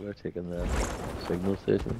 we're taking the signal station.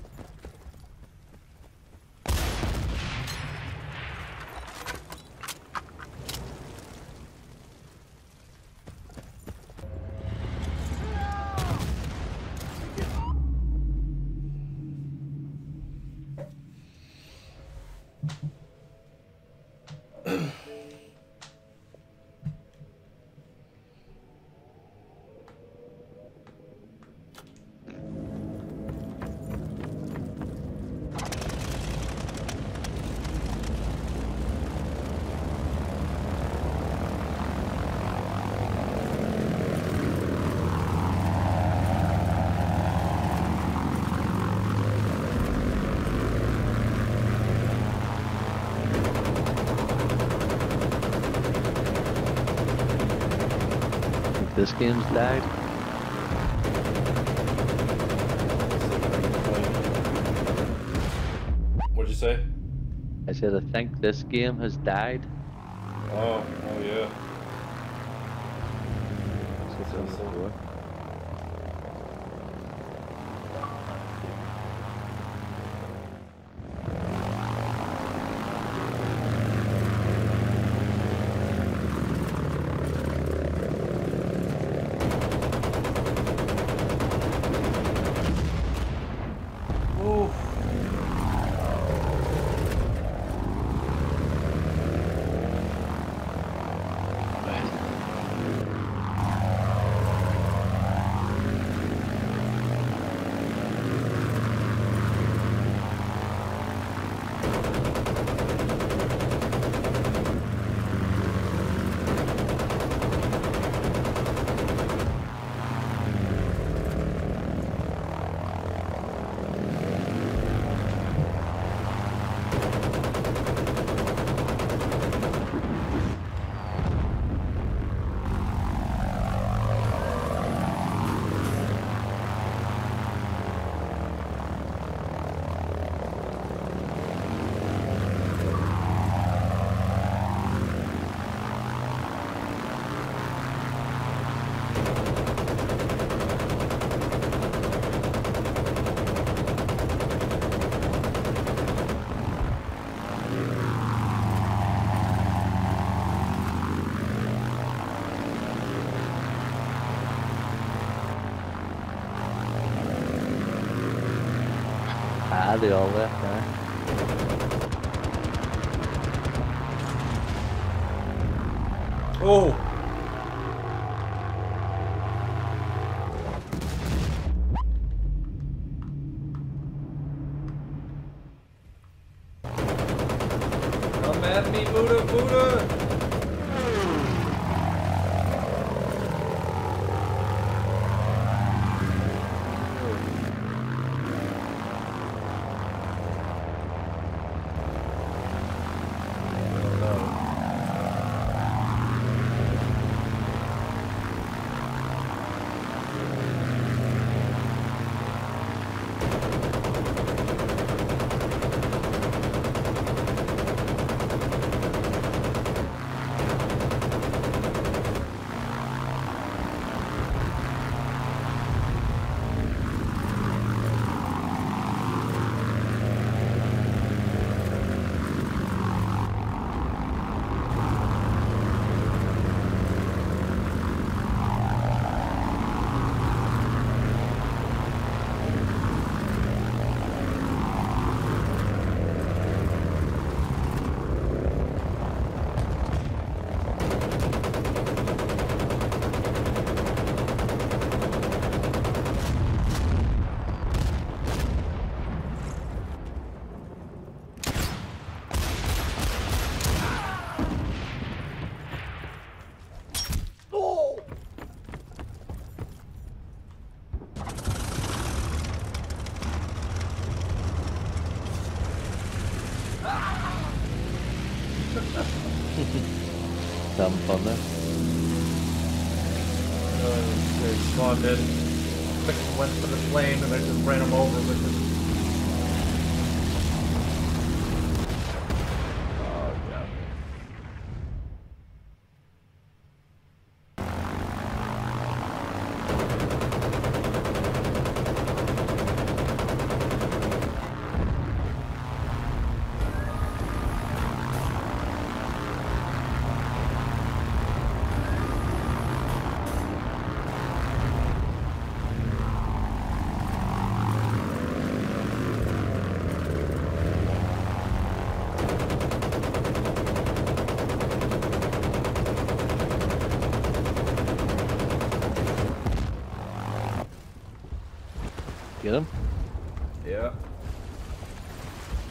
This game's died. What'd you say? I said I think this game has died. Oh yeah. It's on the floor. Ah, they all left now. Oh! Come at me, Buddha, Buddha! Having fun there. They spawned in, went for the flame, and I just ran them over with it.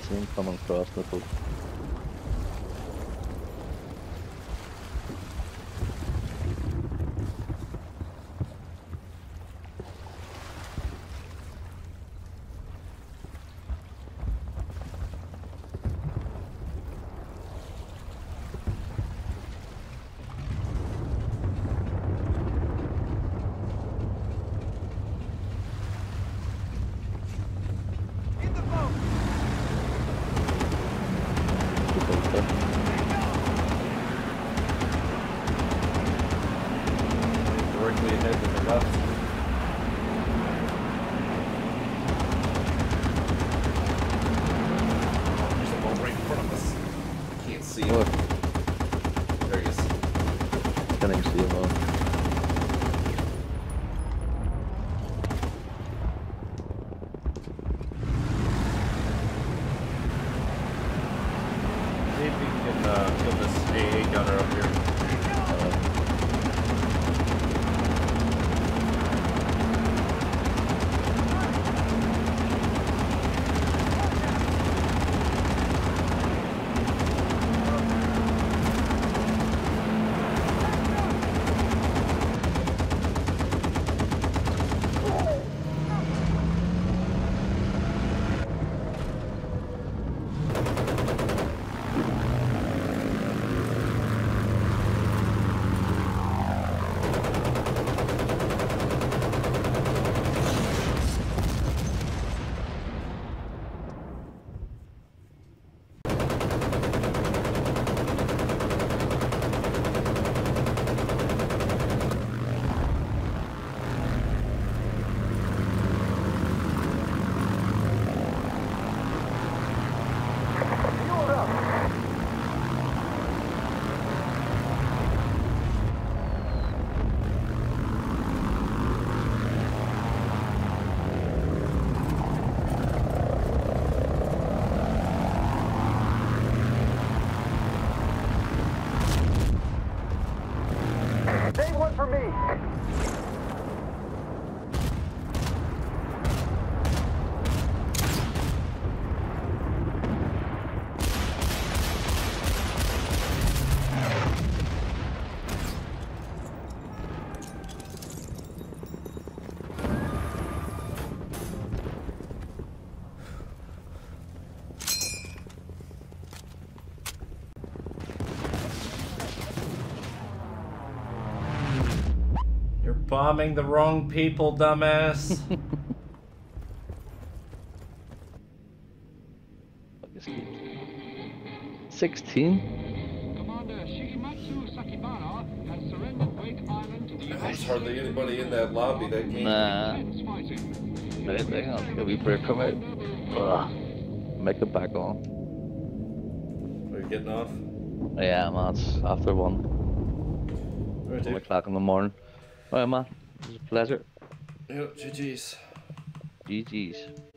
see him coming across the boat. Directly ahead to the left. There's a boat right in front of us. Can't see him. What? There he is. Can't even see him on. Maybe we can kill this AA gunner up here. Save one for me. You're bombing the wrong people, dumbass. 16? Commander Shigematsu Sakibara has surrendered Wake Island to the There's United hardly anybody in that lobby that game. Nah. States fighting. Anything? I'll take a wee break from it. Ugh. Make it back on. Are you getting off? Yeah, man, it's after 1 Right, dude. o'clock in the morning. Alright, man. It was a pleasure. Yep, GG's. GG's.